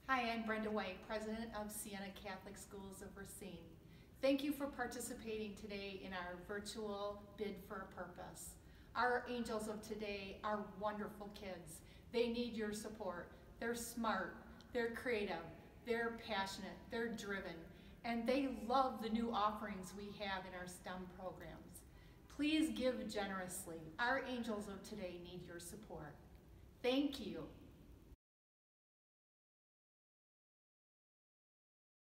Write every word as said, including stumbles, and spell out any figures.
Hi, I'm Brenda White, President of Siena Catholic Schools of Racine. Thank you for participating today in our virtual Bid for a Purpose. Our angels of today are wonderful kids. They need your support. They're smart, they're creative, they're passionate, they're driven, and they love the new offerings we have in our STEM programs. Please give generously. Our angels of today need your support. Thank you.